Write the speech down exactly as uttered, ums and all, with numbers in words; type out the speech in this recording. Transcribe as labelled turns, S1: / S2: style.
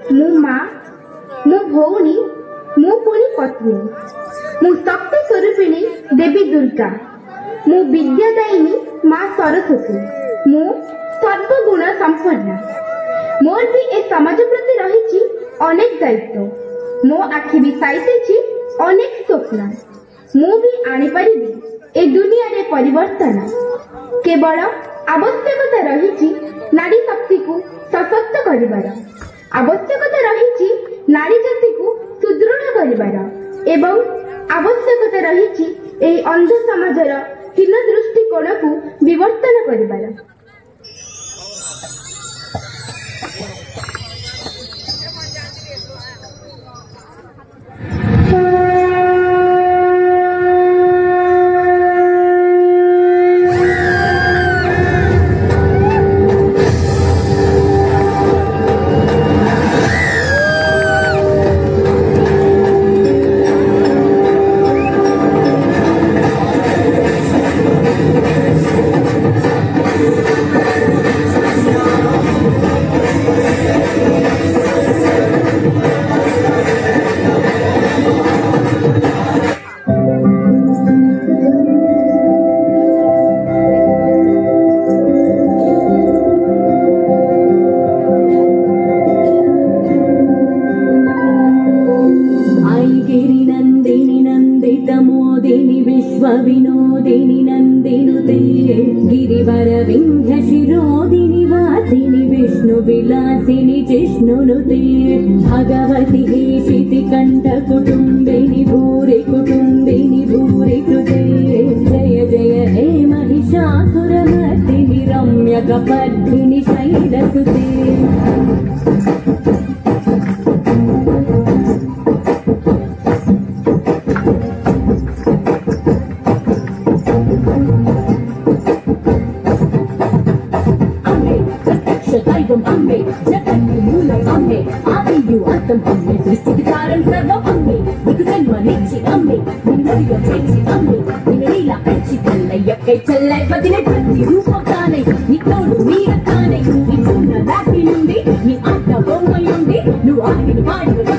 S1: मु माँ मु भौणी मु पुणी पत्नी मु शक्ति स्वरूपिणी देवी दुर्गा मु विद्यादायिनी माँ सरस्वती मु सर्वगुण संपन्न मोर भी ए समाज प्रति रही अनेक दायित्व मो आखि भी साइते अनेक स्वप्न मु भी आनी परिबी ए दुनिया रे परिवर्तन केवल आवश्यकता रही नारी शक्ति को सशक्त करिबार आवश्यकता रही नारी जाति को सुदृढ़ करिबार एवं आवश्यकता रही ए अंध समाजर हीन दृष्टिकोण को विवर्तन करिबार
S2: विनोदिनी नंदिनुते गिरिवर विंध्य शिरोदिनी वासिनी विष्णु विलासिनी जिष्णुनुते भगवती हेशिति कंठ कुटुंबिनी भूरि कुटुंबिनी भूरि कृते जय जय हे महिषासुरमर्दिनी रम्य कपर्दिनी शैलसुते अम्बे जगत मूलम अम्बे आदियु अंतम अम्बे सृष्टि कारण सर्वम अम्बे निकु जन्म निच्छि अम्बे निन्नदियो चेछि अम्बे निन्नीला पेछि तल्लयक्कै चल्लै वदिने प्रति रूपकानै नी तोडु नीरकानै नी चूर्ण दाटी నుండి నీ ఆట బొమ్మయుండి నువ్వు ఆడిన పాడిన